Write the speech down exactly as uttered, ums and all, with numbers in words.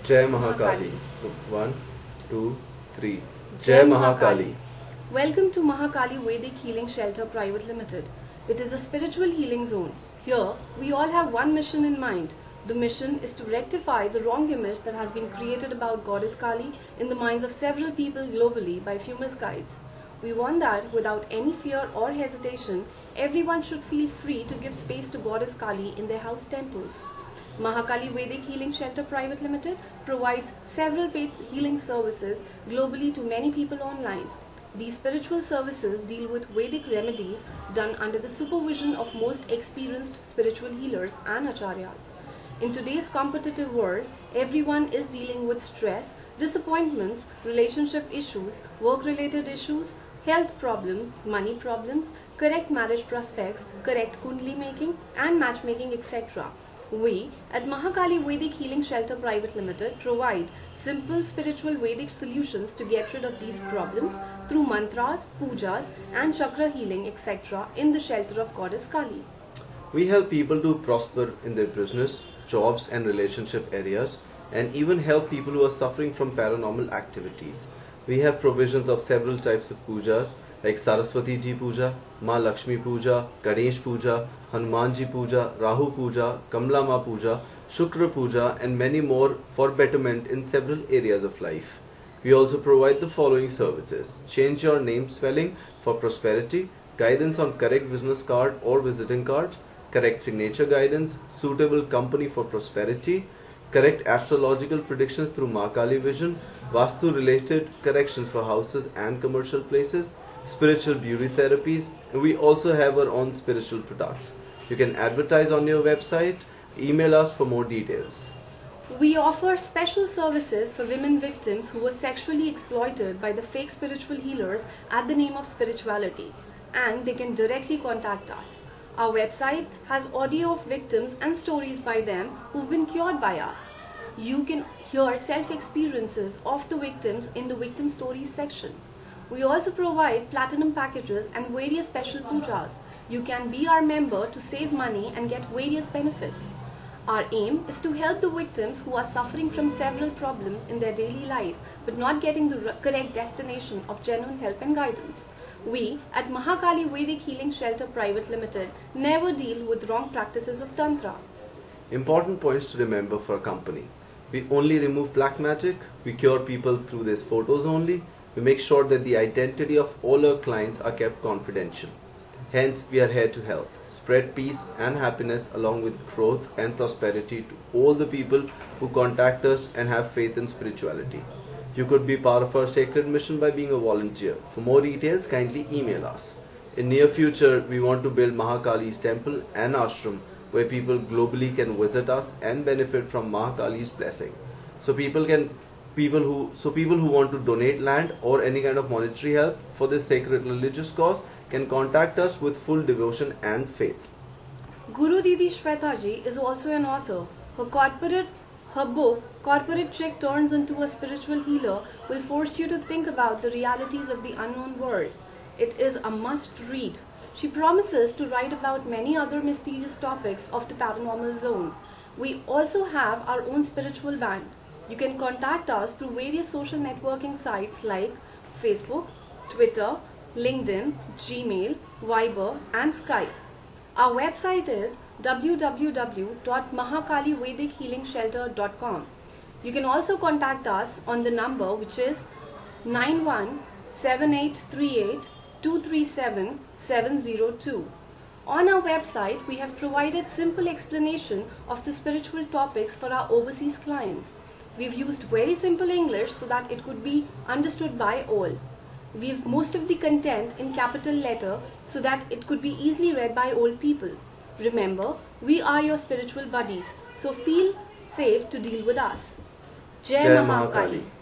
Jai Mahakali. One, two, three. Jai Mahakali. Welcome to Mahakali Vedic Healing Shelter Private Limited. It is a spiritual healing zone. Here, we all have one mission in mind. The mission is to rectify the wrong image that has been created about Goddess Kali in the minds of several people globally by famous guides. We want that without any fear or hesitation, everyone should feel free to give space to Goddess Kali in their house temples. Mahakali Vedic Healing Shelter Private Limited provides several paid healing services globally to many people online. These spiritual services deal with Vedic remedies done under the supervision of most experienced spiritual healers and acharyas. In today's competitive world, everyone is dealing with stress, disappointments, relationship issues, work-related issues, health problems, money problems, correct marriage prospects, correct kundli making and matchmaking, et cetera. We at Mahakali Vedic Healing Shelter Private Limited provide simple spiritual Vedic solutions to get rid of these problems through mantras, pujas and chakra healing, et cetera in the shelter of Goddess Kali. We help people to prosper in their business, jobs and relationship areas, and even help people who are suffering from paranormal activities. We have provisions of several types of pujas like Saraswati Ji Puja, Ma Lakshmi Puja, Ganesh Puja, Hanuman Ji Puja, Rahu Puja, Kamla Ma Puja, Shukra Puja and many more for betterment in several areas of life. We also provide the following services: change your name spelling for prosperity, guidance on correct business card or visiting card, correct signature guidance, suitable company for prosperity, correct astrological predictions through Mahakali Vision, Vastu related corrections for houses and commercial places, spiritual beauty therapies, and we also have our own spiritual products. You can advertise on your website, email us for more details. We offer special services for women victims who were sexually exploited by the fake spiritual healers at the name of spirituality, and they can directly contact us. Our website has audio of victims and stories by them who've been cured by us. You can hear self-experiences of the victims in the victim stories section. We also provide platinum packages and various special pujas. You can be our member to save money and get various benefits. Our aim is to help the victims who are suffering from several problems in their daily life but not getting the correct destination of genuine help and guidance. We at Mahakali Vedic Healing Shelter Private Limited never deal with wrong practices of Tantra. Important points to remember for a company: we only remove black magic, we cure people through these photos only, we make sure that the identity of all our clients are kept confidential. Hence, we are here to help spread peace and happiness along with growth and prosperity to all the people who contact us and have faith in spirituality. You could be part of our sacred mission by being a volunteer. For more details, kindly email us. In near future, we want to build Mahakali's temple and ashram where people globally can visit us and benefit from Mahakali's blessing. So people can people who so people who want to donate land or any kind of monetary help for this sacred religious cause can contact us with full devotion and faith. Guru Didi Shweta Ji is also an author. Her corporate Her book, Corporate Chick Turns into a Spiritual Healer, will force you to think about the realities of the unknown world. It is a must read. She promises to write about many other mysterious topics of the paranormal zone. We also have our own spiritual band. You can contact us through various social networking sites like Facebook, Twitter, LinkedIn, Gmail, Viber and Skype. Our website is w w w dot mahakali vedic healing shelter dot com. You can also contact us on the number which is nine one seven eight three eight two three seven seven zero two. On our website, we have provided simple explanation of the spiritual topics for our overseas clients. We've used very simple English so that it could be understood by all. We've most of the content in capital letter so that it could be easily read by all people. Remember, we are your spiritual buddies, so feel safe to deal with us. Jai, Jai Mahakali. Mahakali.